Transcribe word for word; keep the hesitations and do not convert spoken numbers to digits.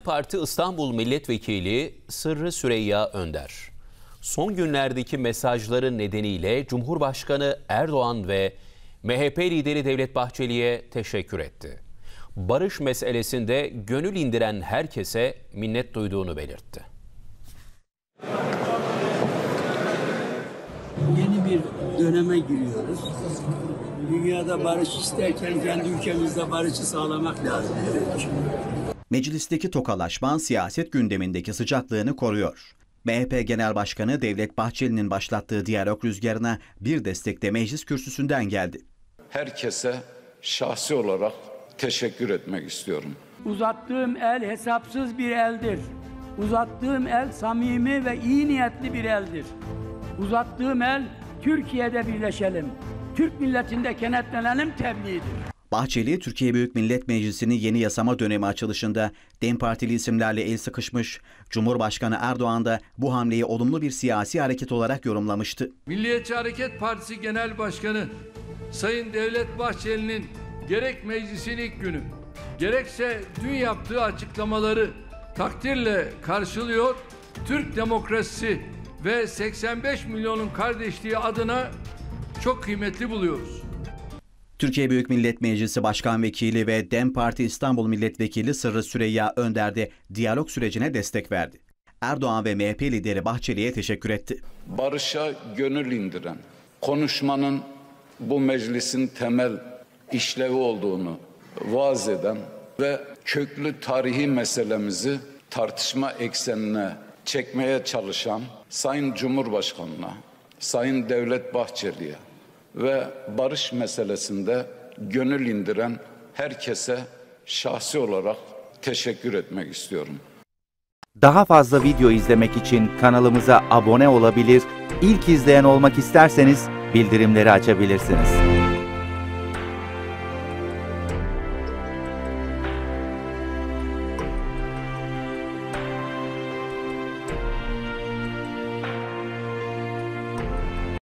Parti İstanbul Milletvekili Sırrı Süreyya Önder, son günlerdeki mesajları nedeniyle Cumhurbaşkanı Erdoğan ve M H P lideri Devlet Bahçeli'ye teşekkür etti. Barış meselesinde gönül indiren herkese minnet duyduğunu belirtti. Yeni bir döneme giriyoruz. Dünyada barış isterken kendi ülkemizde barışı sağlamak lazım. Meclisteki tokalaşma siyaset gündemindeki sıcaklığını koruyor. M H P Genel Başkanı Devlet Bahçeli'nin başlattığı diyalog rüzgarına bir destek de meclis kürsüsünden geldi. Herkese şahsi olarak teşekkür etmek istiyorum. Uzattığım el hesapsız bir eldir. Uzattığım el samimi ve iyi niyetli bir eldir. Uzattığım el Türkiye'de birleşelim, Türk milletinde kenetlenelim tebliğidir. Bahçeli, Türkiye Büyük Millet Meclisi'nin yeni yasama dönemi açılışında DEM Partili isimlerle el sıkışmış, Cumhurbaşkanı Erdoğan da bu hamleyi olumlu bir siyasi hareket olarak yorumlamıştı. Milliyetçi Hareket Partisi Genel Başkanı Sayın Devlet Bahçeli'nin gerek meclisin ilk günü, gerekse dün yaptığı açıklamaları takdirle karşılıyor, Türk demokrasisi ve seksen beş milyonun kardeşliği adına çok kıymetli buluyoruz. Türkiye Büyük Millet Meclisi Başkan Vekili ve DEM Parti İstanbul Milletvekili Sırrı Süreyya Önder de diyalog sürecine destek verdi. Erdoğan ve M H P lideri Bahçeli'ye teşekkür etti. Barışa gönül indiren, konuşmanın bu meclisin temel işlevi olduğunu vaaz eden ve köklü tarihi meselemizi tartışma eksenine çekmeye çalışan Sayın Cumhurbaşkanı'na, Sayın Devlet Bahçeli'ye ve barış meselesinde gönül indiren herkese şahsi olarak teşekkür etmek istiyorum. Daha fazla video izlemek için kanalımıza abone olabilir, ilk izleyen olmak isterseniz bildirimleri açabilirsiniz.